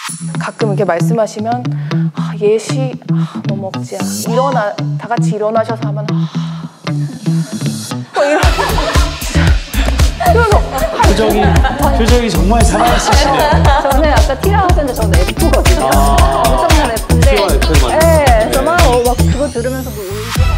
가끔 이렇게 말씀하시면 예시 너무 억지야. 다 같이 일어나셔서 하면 표정이 정말 살아있으시네요. 저는 아까 T라고 했는데 저는 F거든요. 엄청난 F인데. 네, 그래서 막 그거 들으면서 뭐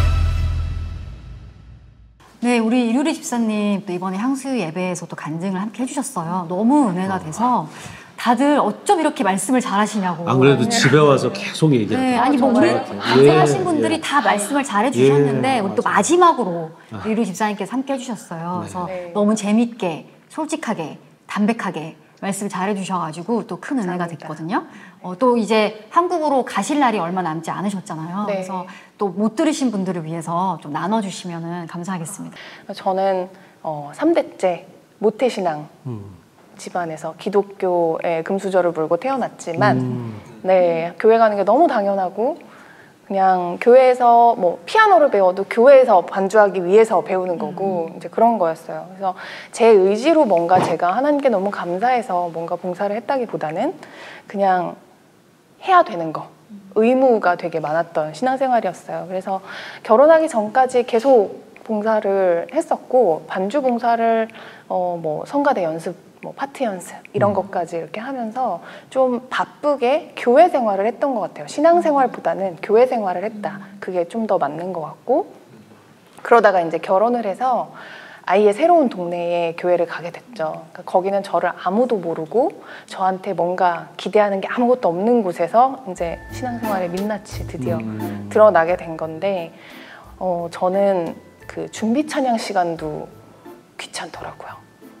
네, 우리 이루리 집사님 또 이번에 향수 예배에서도 간증을 함께 해주셨어요. 너무 은혜가 돼서 다들 어쩜 이렇게 말씀을 잘하시냐고. 안 그래도 집에 와서 계속 얘기하고. 네, 아니 뭐 우리 간증하신 분들이 다 말씀을 잘해주셨는데 우리 또 마지막으로 이루리 집사님께서 함께 해주셨어요. 그래서 너무 재밌게, 솔직하게, 담백하게 말씀을 잘해주셔가지고 또 큰 은혜가 됐거든요. 또 이제 한국으로 가실 날이 얼마 남지 않으셨잖아요. 네. 그래서 또 못 들으신 분들을 위해서 좀 나눠주시면 감사하겠습니다. 저는 3대째 모태신앙 집안에서 기독교의 금수저를 물고 태어났지만 네, 교회 가는 게 너무 당연하고 그냥 교회에서 뭐 피아노를 배워도 교회에서 반주하기 위해서 배우는 거고 이제 그런 거였어요. 그래서 제 의지로 뭔가 제가 하나님께 너무 감사해서 뭔가 봉사를 했다기보다는 그냥 해야 되는 거, 의무가 되게 많았던 신앙생활이었어요. 그래서 결혼하기 전까지 계속 봉사를 했었고 반주 봉사를 뭐 성가대 연습, 뭐 파티 연습 이런 것까지 이렇게 하면서 좀 바쁘게 교회 생활을 했던 것 같아요. 신앙생활보다는 교회 생활을 했다. 그게 좀 더 맞는 것 같고 그러다가 이제 결혼을 해서 아이의 새로운 동네에 교회를 가게 됐죠. 그러니까 거기는 저를 아무도 모르고 저한테 뭔가 기대하는 게 아무것도 없는 곳에서 이제 신앙생활의 민낯이 드디어 드러나게 된 건데 저는 그 준비 찬양 시간도 귀찮더라고요.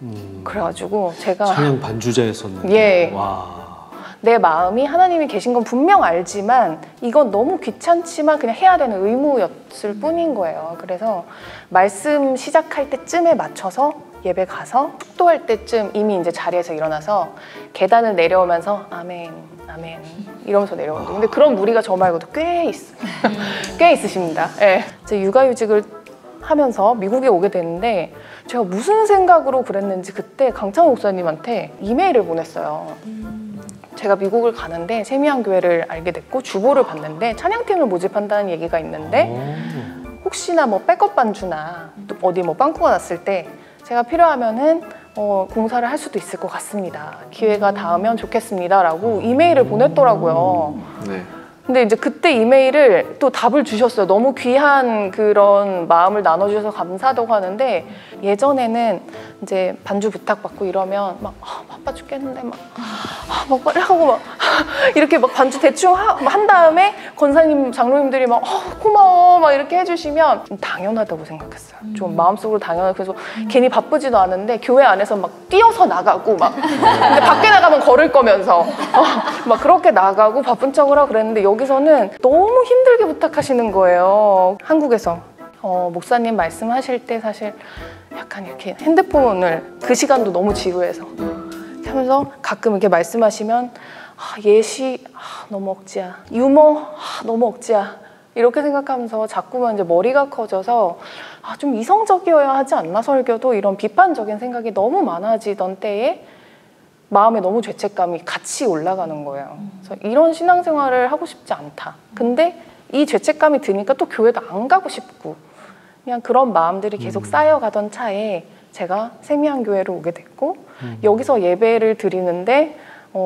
그래가지고 제가 찬양 반주자였었는데 예. 와. 내 마음이 하나님이 계신 건 분명 알지만 이건 너무 귀찮지만 그냥 해야 되는 의무였을 뿐인 거예요. 그래서 말씀 시작할 때쯤에 맞춰서 예배 가서 축도할 때쯤 이미 이제 자리에서 일어나서 계단을 내려오면서 아멘 아멘 이러면서 내려오는데 근데 그런 무리가 저 말고도 꽤 있어요. 꽤 있으십니다. 네. 이제 육아휴직을 하면서 미국에 오게 됐는데 제가 무슨 생각으로 그랬는지 그때 강창호 목사님한테 이메일을 보냈어요. 제가 미국을 가는데 세미양교회를 알게 됐고 주보를 봤는데 찬양팀을 모집한다는 얘기가 있는데 혹시나 뭐 백업 반주나 또 어디 뭐 빵꾸가 났을 때 제가 필요하면은 공사를 할 수도 있을 것 같습니다. 기회가 닿으면 좋겠습니다 라고 이메일을 보냈더라고요. 네. 근데 이제 그때 이메일을 또 답을 주셨어요. 너무 귀한 그런 마음을 나눠주셔서 감사하다고 하는데 예전에는 이제 반주 부탁받고 이러면 막 바빠 죽겠는데 막 빨리 하고 막 이렇게 막 반주 대충 한 다음에 권사님 장로님들이 막 고마워 막 이렇게 해주시면 좀 당연하다고 생각했어요. 좀 마음속으로 당연하고 그래서 괜히 바쁘지도 않은데 교회 안에서 막 뛰어서 나가고 막 근데 밖에 나가면 걸을 거면서 막 그렇게 나가고 바쁜 척을 하고 그랬는데 여기서는 너무 힘들게 부탁하시는 거예요. 한국에서 목사님 말씀하실 때 사실 약간 이렇게 핸드폰을 그 시간도 너무 지루해서 하면서 가끔 이렇게 말씀하시면 예시 너무 억지야, 유머 너무 억지야 이렇게 생각하면서 자꾸만 이제 머리가 커져서 좀 이성적이어야 하지 않나 설교도 이런 비판적인 생각이 너무 많아지던 때에 마음에 너무 죄책감이 같이 올라가는 거예요. 그래서 이런 신앙생활을 하고 싶지 않다. 근데 이 죄책감이 드니까 또 교회도 안 가고 싶고 그냥 그런 마음들이 계속 쌓여가던 차에 제가 세미양교회로 오게 됐고 여기서 예배를 드리는데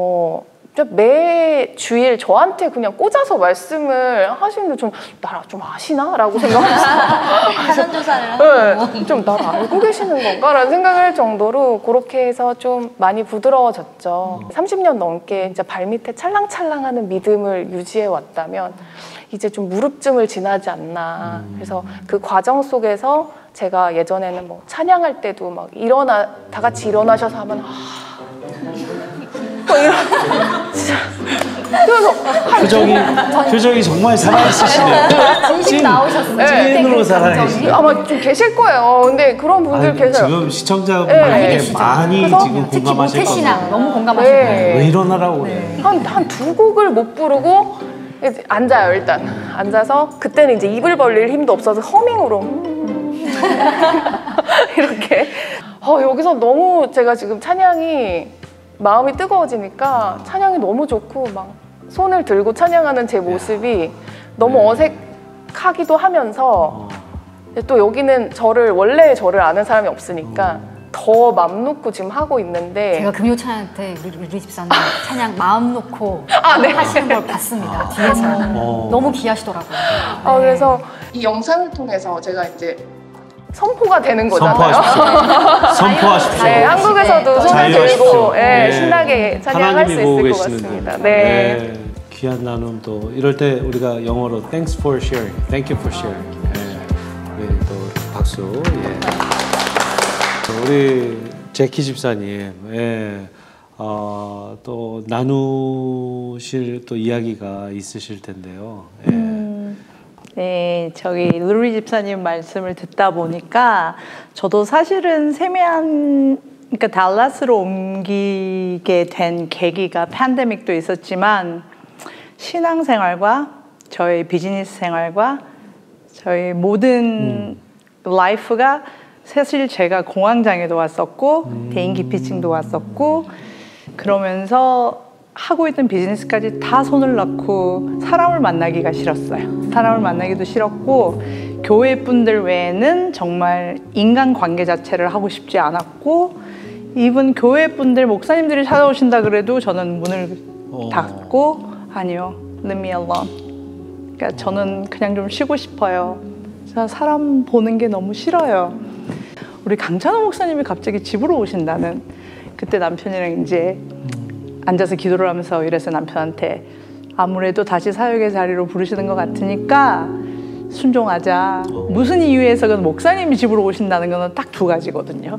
매 주일 저한테 그냥 꽂아서 말씀을 하시는데 좀 나를 좀 아시나? 라고 생각했어요. 사전조사를 네, 좀 나를 알고 계시는 건가? 라는 생각을 할 정도로 그렇게 해서 좀 많이 부드러워졌죠. 30년 넘게 진짜 발밑에 찰랑찰랑하는 믿음을 유지해 왔다면 이제 좀 무릎쯤을 지나지 않나. 그래서 그 과정 속에서 제가 예전에는 뭐 찬양할 때도 막 다 같이 일어나셔서 하면 진짜 그래서 표정이 정말 살아있으시네요. 진심 나오셨어요. 찐으로 살아계시네요. 아마 좀 계실 거예요. 근데 그런 분들 계세요. 지금 시청자분들이 많이 지금 특히 공감하실 모태신앙 거예요. 너무 공감하실 거예요. 왜 일어나라고 그래. 한 두 곡을 못 부르고 앉아요. 일단 앉아서 그때는 이제 입을 벌릴 힘도 없어서 허밍으로 이렇게 여기서 너무 제가 지금 찬양이 마음이 뜨거워지니까 찬양이 너무 좋고 막 손을 들고 찬양하는 제 모습이 너무 어색하기도 하면서 또 여기는 원래 저를 아는 사람이 없으니까 더 맘 놓고 지금 하고 있는데 제가 금요 찬양 때 우리 집사님 찬양 마음 놓고 하시는 걸 봤습니다. 뒤에서 너무 귀하시더라고요. 그래서 이 영상을 통해서 제가 이제 선포가 되는 거잖아요. 선포하십시오. 네, 한국에서도 손을 들고 신나게 찬양할 수 있을 것 계시는데. 같습니다. 네. 귀한 나눔 또 이럴 때 우리가 영어로 Thanks for sharing, Thank you for sharing. 우리 또 박수. 우리 제키 집사님, 또 나누실 또 이야기가 있으실 텐데요. 네, 저기 루리 집사님 말씀을 듣다 보니까 저도 사실은 그러니까 달라스로 옮기게 된 계기가 팬데믹도 있었지만 신앙생활과 저의 비즈니스 생활과 저의 모든 라이프가 사실 제가 공황장애도 왔었고 대인기피증도 왔었고 그러면서 하고 있던 비즈니스까지 다 손을 놓고 사람을 만나기가 싫었어요. 사람을 만나기도 싫었고 교회 분들 외에는 정말 인간관계 자체를 하고 싶지 않았고 이분 교회 분들 목사님들이 찾아오신다 그래도 저는 문을 닫고 아니요, let me alone. 그러니까 저는 그냥 좀 쉬고 싶어요. 저 사람 보는 게 너무 싫어요. 우리 강찬호 목사님이 갑자기 집으로 오신다는 그때 남편이랑 이제 앉아서 기도를 하면서 이래서 남편한테 아무래도 다시 사역의 자리로 부르시는 것 같으니까 순종하자. 무슨 이유에서건 목사님이 집으로 오신다는 건 딱 두 가지거든요.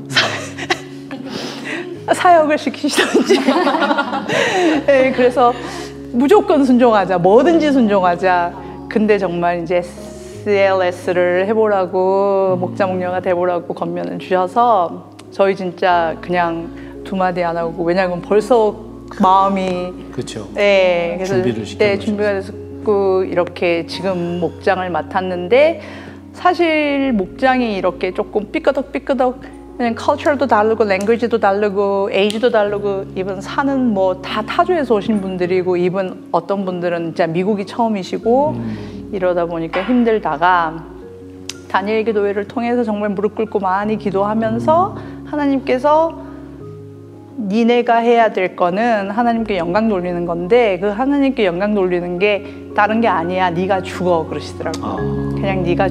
사역을 시키시든지. 네, 그래서 무조건 순종하자. 뭐든지 순종하자. 근데 정말 이제 CLS를 해보라고 목자 목녀가 돼보라고 권면을 주셔서 저희 진짜 그냥 두 마디 안 하고 왜냐하면 벌써 마음이 그렇죠. 네, 그래서 준비를 시켜 준비가 됐고 이렇게 지금 목장을 맡았는데 사실 목장이 이렇게 조금 삐끄덕 그냥 컬처도 다르고 랭귀지도 다르고 에이지도 다르고 이분 사는 뭐 다 타주에서 오신 분들이고 이분 어떤 분들은 진짜 미국이 처음이시고 이러다 보니까 힘들다가 다니엘 기도회를 통해서 정말 무릎 꿇고 많이 기도하면서 하나님께서 니네가 해야 될 거는 하나님께 영광 돌리는 건데 그 하나님께 영광 돌리는 게 다른 게 아니야. 네가 죽어 그러시더라고요. 그냥 네가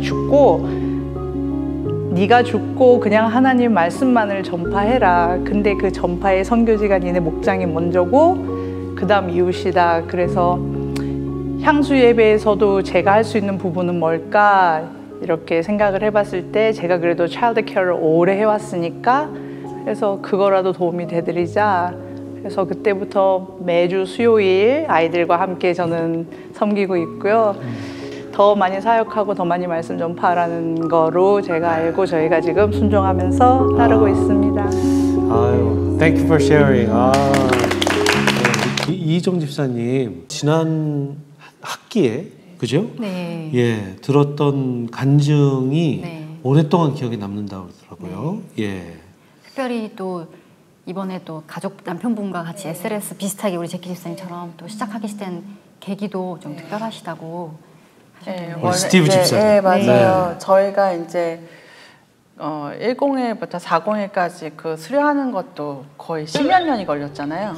죽고 그냥 하나님 말씀만을 전파해라. 근데 그 전파의 선교지가 니네 목장이 먼저고 그 다음 이웃이다. 그래서 향수 예배에서도 제가 할 수 있는 부분은 뭘까 이렇게 생각을 해봤을 때 제가 그래도 차일드 케어를 오래 해왔으니까 그래서 그거라도 도움이 되드리자. 그래서 그때부터 매주 수요일 아이들과 함께 저는 섬기고 있고요. 더 많이 사역하고 더 많이 말씀 전파하라는 거로 제가 알고 저희가 지금 순종하면서 따르고 있습니다. 아유, thank you for sharing. 이희정 집사님 지난 학기에 그죠? 네. 예, 들었던 간증이 오랫동안 기억에 남는다고 그러더라고요. 예. 특별히 또 이번에 또 가족 남편분과 같이 SLS 비슷하게 우리 제키 집사님처럼 또 시작하게 된 계기도 좀 특별하시다고 하셨던데. 우리 스티브 집사님. 네, 맞아요. 저희가 이제 101부터 401까지 그 수료하는 것도 거의 10몇 년이 걸렸잖아요.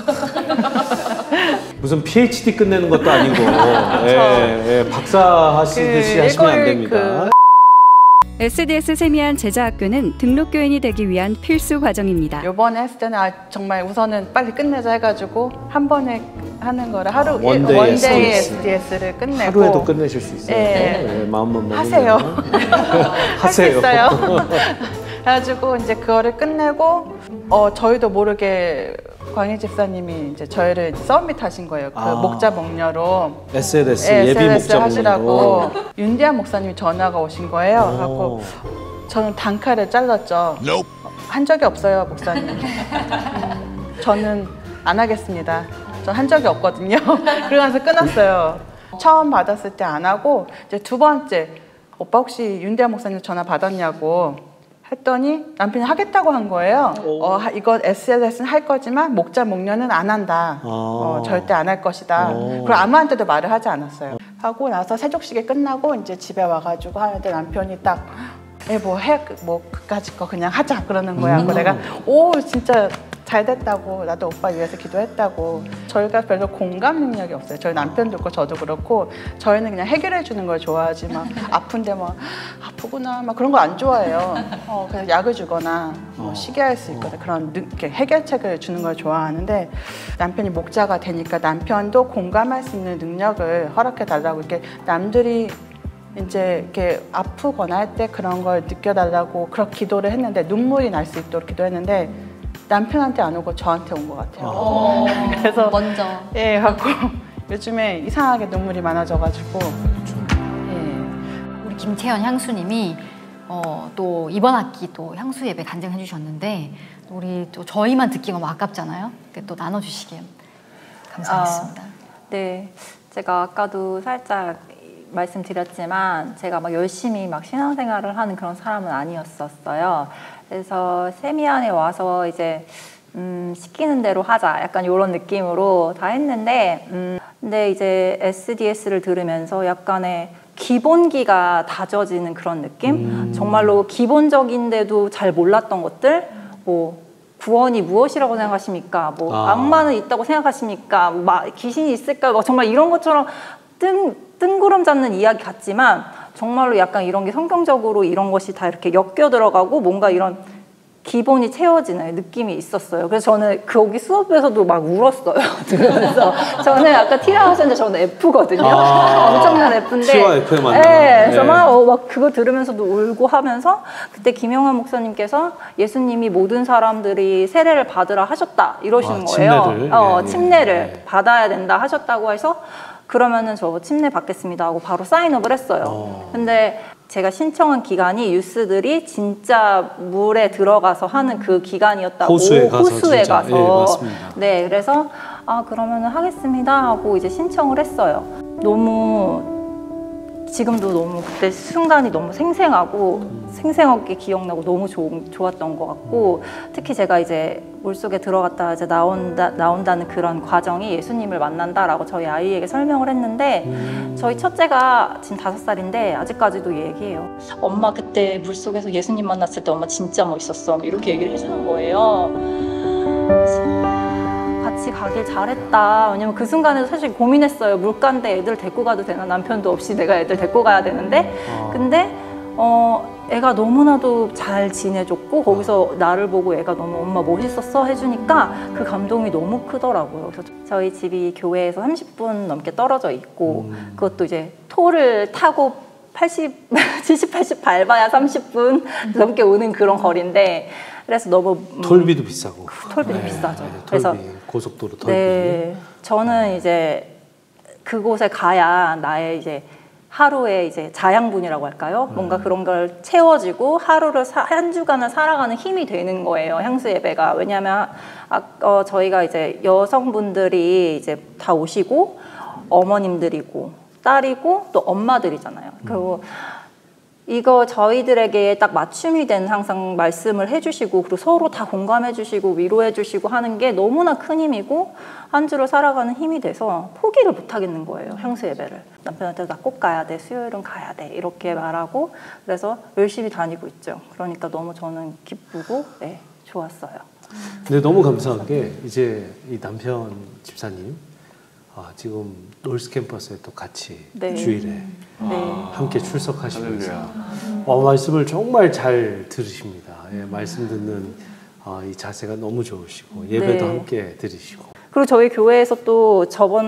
무슨 PhD 끝내는 것도 아니고 박사 하시듯이 하시면 안 됩니다. SDS 세미안 제자학교는 등록교인이 되기 위한 필수 과정입니다. 이번에 했을 때는 정말 우선은 빨리 끝내자 해가지고 한 번에 하는 거를 하루 원데이 SDS를 끝내고 하루에도 끝내실 수 있어요. 네, 마음만 먹으면 하세요. 할 수 있어요. 그래가지고 이제 그거를 끝내고 저희도 모르게 광희 집사님이 이제 저희를 서밋 하신 거예요. 그 목자 목녀로 SLS 예비 목자 하시라고 윤대한 목사님이 전화가 오신 거예요. 하고 저는 단칼에 잘랐죠. 한 적이 없어요, 목사님. 저는 안 하겠습니다. 전 한 적이 없거든요. 그러면서 끊었어요. 처음 받았을 때 안 하고 이제 두 번째 오빠 혹시 윤대한 목사님 전화 받았냐고 했더니 남편이 하겠다고 한 거예요. 이거 SLS는 할 거지만 목자 목련은 안 한다. 절대 안 할 것이다. 그리고 아무한테도 말을 하지 않았어요. 하고 나서 세족식이 끝나고 이제 집에 와가지고 하는데 남편이 딱 뭐 그까짓 거 그냥 하자 그러는 거야. 그래서 내가 진짜 잘 됐다고, 나도 오빠 위해서 기도했다고. 저희가 별로 공감 능력이 없어요. 저희 남편도 그렇고 저도 그렇고 저희는 그냥 해결해 주는 걸 좋아하지 막 아픈데 막 아프구나 막 그런 거 안 좋아해요. 그냥 약을 주거나 쉬게 할 수 있거든. 그런 이렇게 해결책을 주는 걸 좋아하는데 남편이 목자가 되니까 남편도 공감할 수 있는 능력을 허락해 달라고 이렇게 남들이 이제 이렇게 아프거나 할 때 그런 걸 느껴달라고 그렇게 기도를 했는데 눈물이 날 수 있도록 기도했는데 남편한테 안 오고 저한테 온 것 같아요. 그래서 먼저 갖고 요즘에 이상하게 눈물이 많아져가지고 우리 김채연 향수님이 또 이번 학기 또 향수 예배 간증해 주셨는데 우리 또 저희만 듣기가 너무 아깝잖아요. 또 나눠주시길 감사하겠습니다. 네, 제가 아까도 살짝 말씀드렸지만 제가 막 열심히 막 신앙생활을 하는 그런 사람은 아니었었어요. 그래서 세미안에 와서 이제 시키는 대로 하자 약간 이런 느낌으로 다 했는데 근데 이제 SDS를 들으면서 약간의 기본기가 다져지는 그런 느낌? 정말로 기본적인데도 잘 몰랐던 것들 뭐 구원이 무엇이라고 생각하십니까? 뭐 악마는 있다고 생각하십니까? 귀신이 있을까? 정말 이런 것처럼 뜬구름 잡는 이야기 같지만 정말로 약간 이런 게 성경적으로 이런 것이 다 이렇게 엮여 들어가고 뭔가 이런 기본이 채워지는 느낌이 있었어요. 그래서 저는 거기 수업에서도 막 울었어요. 들으면서 저는 아까 T라고 하셨는데 저는 F거든요. 엄청난 F인데 T와 F에 맞나? 그래서 막 그거 들으면서도 울고 하면서 그때 김영환 목사님께서 예수님이 모든 사람들이 세례를 받으라 하셨다 이러시는 거예요. 침례를 받아야 된다 하셨다고 해서 그러면은 저 침례 받겠습니다 하고 바로 사인업을 했어요. 근데 제가 신청한 기간이 유스들이 진짜 물에 들어가서 하는 그 기간이었다고. 호수에 가서. 네, 맞습니다. 네, 그래서 그러면은 하겠습니다 하고 이제 신청을 했어요. 너무 지금도 너무 그때 순간이 너무 생생하게 기억나고 너무 좋았던 것 같고 특히 제가 이제 물속에 들어갔다 이제 나온다는 그런 과정이 예수님을 만난다라고 저희 아이에게 설명을 했는데 저희 첫째가 지금 5살인데 아직까지도 얘기해요. 엄마 그때 물속에서 예수님 만났을 때 엄마 진짜 멋있었어. 이렇게 얘기를 해주는 거예요. 같이 가길 잘했다. 왜냐면 그 순간에도 사실 고민했어요. 물가인데 애들 데리고 가도 되나? 남편도 없이 내가 애들 데리고 가야 되는데 근데 애가 너무나도 잘 지내줬고 거기서 나를 보고 애가 너무 엄마 멋있었어 해주니까 그 감동이 너무 크더라고요. 그래서 저희 집이 교회에서 30분 넘게 떨어져 있고 그것도 이제 토를 타고 70, 80 밟아야 30분 넘게 오는 그런 거리인데 그래서 너무 톨비도 비싸고 톨비도 비싸죠. 그래서 고속도로 톨비. 네, 저는 이제 그곳에 가야 나의 이제 하루의 이제 자양분이라고 할까요? 뭔가 그런 걸 채워지고 한 주간을 살아가는 힘이 되는 거예요. 향수 예배가. 왜냐하면 저희가 이제 여성분들이 이제 다 오시고 어머님들이고 딸이고 또 엄마들이잖아요. 그리고 이거 저희들에게 딱 맞춤이 된 항상 말씀을 해주시고 그리고 서로 다 공감해주시고 위로해주시고 하는 게 너무나 큰 힘이고 한 주를 살아가는 힘이 돼서 포기를 못 하겠는 거예요. 향수 예배를. 남편한테 나 꼭 가야 돼. 수요일은 가야 돼. 이렇게 말하고 그래서 열심히 다니고 있죠. 그러니까 너무 저는 기쁘고 좋았어요. 근데 너무 감사한 게 이제 이 남편 집사님 지금 놀스 캠퍼스에 또 같이 주일에 함께 출석하시면서 말씀을 정말 잘 들으십니다. 말씀 듣는 이 자세가 너무 좋으시고 예배도 함께 드리시고 그리고 저희 교회에서 또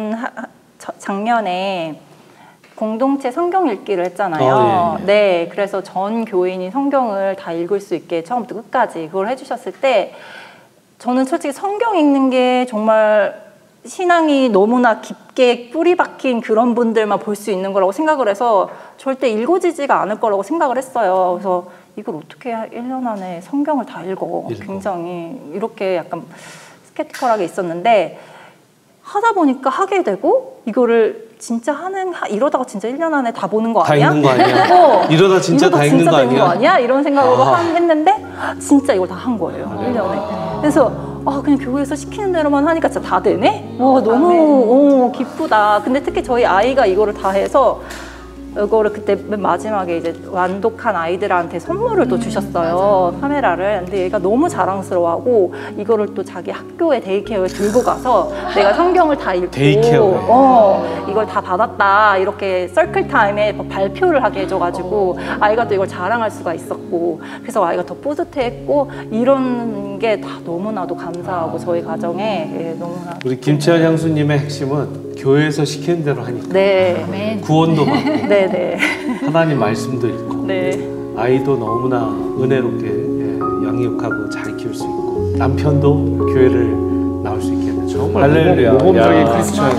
작년에 공동체 성경 읽기를 했잖아요. 네, 그래서 전 교인이 성경을 다 읽을 수 있게 처음부터 끝까지 그걸 해주셨을 때 저는 솔직히 성경 읽는 게 정말 신앙이 너무나 깊게 뿌리 박힌 그런 분들만 볼 수 있는 거라고 생각을 해서 절대 읽어지지가 않을 거라고 생각을 했어요. 그래서 이걸 어떻게 1년 안에 성경을 다 읽어. 굉장히 이렇게 약간 스케티컬하게 있었는데 하다 보니까 하게 되고 이거를 진짜 이러다가 진짜 1년 안에 다 보는 거 다 아니야? 읽는 거 아니야? 이러다 진짜 다 읽는 거 아니야? 이런 생각으로 했는데 진짜 이걸 다 한 거예요. 1년에. 그래서 그냥 교회에서 시키는 대로만 하니까 진짜 다 되네? 너무 기쁘다. 근데 특히 저희 아이가 이거를 다 해서 이거를 그때 맨 마지막에 이제 완독한 아이들한테 선물을 또 주셨어요. 카메라를. 근데 얘가 너무 자랑스러워하고 이거를 또 자기 학교에 데이케어에 들고 가서 내가 성경을 다 읽고 이걸 다 받았다 이렇게 서클 타임에 발표를 하게 해줘가지고 아이가 또 이걸 자랑할 수가 있었고 그래서 아이가 더 뿌듯해했고 이런 게 다 너무나도 감사하고 저희 가정에 너무나 우리 김치환 향수님의 핵심은 교회에서 시키는 대로 하니까 네. 구원도 받고 네네. 하나님 말씀도 읽고 네. 아이도 너무나 은혜롭게 양육하고 잘 키울 수 있고 남편도 교회를 나올 수 있겠네요. 정말 할렐루야. 모범적인 크리스천.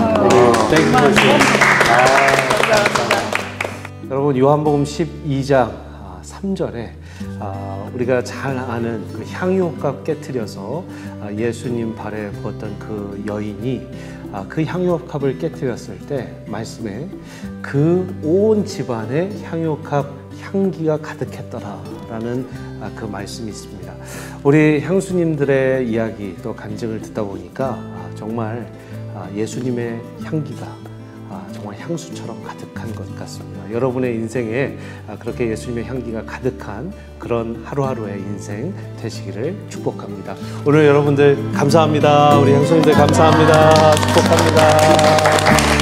여러분 요한복음 12장 3절에 우리가 잘 아는 그 향유옥합 깨트려서 예수님 발에 부었던 그 여인이 그 향유옥합을 깨트렸을 때 말씀에 그 온 집안에 향유옥합 향기가 가득했더라라는 그 말씀이 있습니다. 우리 향수님들의 이야기 또 간증을 듣다 보니까 정말 예수님의 향기가 정말 향수처럼 가득한 것 같습니다. 여러분의 인생에 그렇게 예수님의 향기가 가득한 그런 하루하루의 인생 되시기를 축복합니다. 오늘 여러분들 감사합니다. 우리 향수님들 감사합니다. 축복합니다.